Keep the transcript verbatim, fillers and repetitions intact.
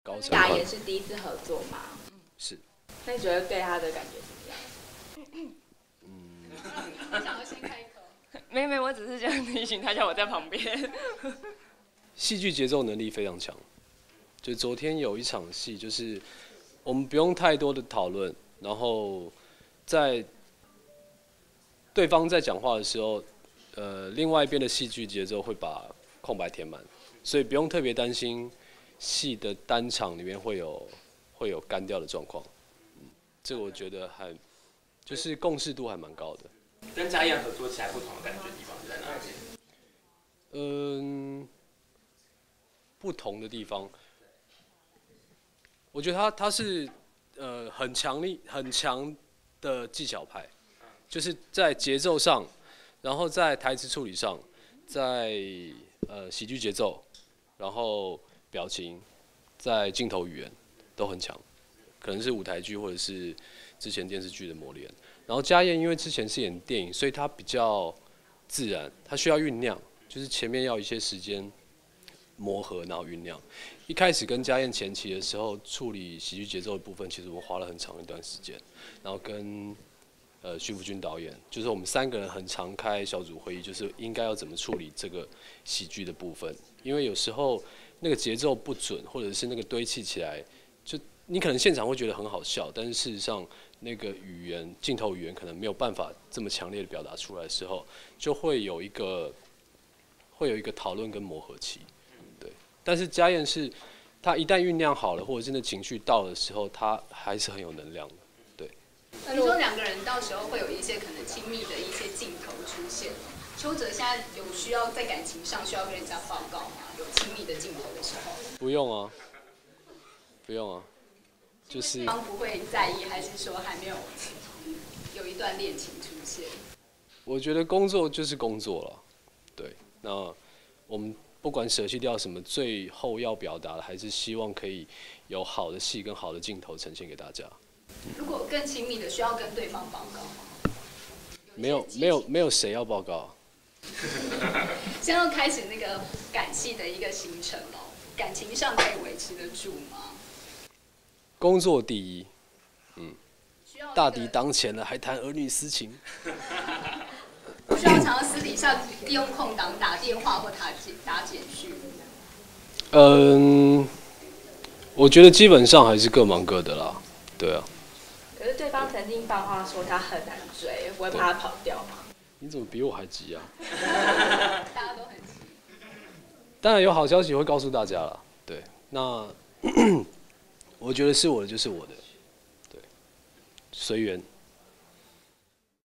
高层雅也是第一次合作吗？ 是。 那你觉得对他的感觉怎么样？ 嗯， 我想要先开口。 没没，我只是想提醒他，叫我在旁边。 戏剧节奏能力非常强。就昨天有一场戏，就是我们不用太多的讨论，然后在对方在讲话的时候，呃，另外一边的戏剧节奏会把空白填满，所以不用特别担心戏的单场里面会有会有干掉的状况。嗯，这个我觉得还就是共识度还蛮高的。 跟家燕合作起来不同的感觉地方是在哪里？ 嗯，不同的地方，我觉得他他是呃很强力很强的技巧派，就是在节奏上，然后在台词处理上，在呃喜剧节奏，然后表情，在镜头语言都很强，可能是舞台剧或者是之前电视剧的磨练。然后家燕因为之前是演电影，所以她比较自然，她需要酝酿，就是前面要一些时间磨合，然后酝酿。一开始跟家燕前期的时候，处理喜剧节奏的部分，其实我们花了很长一段时间。然后跟呃徐福军导演，就是我们三个人很常开小组会议，就是应该要怎么处理这个喜剧的部分。因为有时候那个节奏不准，或者是那个堆砌起来，就你可能现场会觉得很好笑，但是事实上那个语言、镜头语言可能没有办法这么强烈的表达出来的时候，就会有一个会有一个讨论跟磨合期。对，但是家燕是，他一旦酝酿好了，或者是那情绪到的时候，他还是很有能量的。对。 你说两个人到时候会有一些可能亲密的一些镜头出现，邱泽现在有需要在感情上需要跟人家报告吗？有亲密的镜头的时候？ 不用啊，不用啊，就是对方不会在意，还是说还没有有一段恋情出现？ 我觉得工作就是工作了，对。那我们不管舍弃掉什么，最后要表达的还是希望可以有好的戏跟好的镜头呈现给大家。 如果更亲密的，需要跟对方报告吗？ 没有没有没有谁要报告。 现在要开始那个感戏的一个行程哦，感情上可以维持得住吗？ 工作第一，嗯，大敌需要当前了，还谈儿女私情。 不需要常常私底下利用空档打电话或打简打简讯。 嗯，我觉得基本上还是各忙各的啦，对啊。 可是对方曾经放话说他很难追，不会怕他跑掉吗？ 你怎么比我还急啊？ 大家都很急。 当然有好消息会告诉大家了，对。那我觉得是我的就是我的，对，随缘。